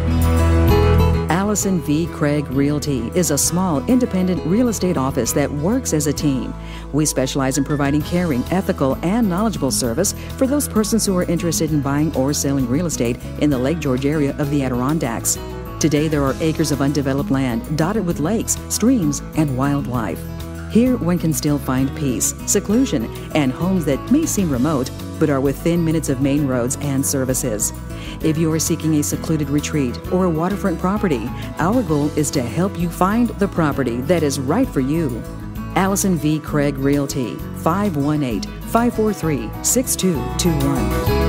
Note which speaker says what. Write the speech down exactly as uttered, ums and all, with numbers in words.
Speaker 1: Allison V. Craig Realty is a small, independent real estate office that works as a team. We specialize in providing caring, ethical, and knowledgeable service for those persons who are interested in buying or selling real estate in the Lake George area of the Adirondacks. Today, there are acres of undeveloped land dotted with lakes, streams, and wildlife. Here, one can still find peace, seclusion, and homes that may seem remote, but are within minutes of main roads and services. If you are seeking a secluded retreat or a waterfront property, our goal is to help you find the property that is right for you. Allison V. Craig Realty, five one eight, five four three, six two two one.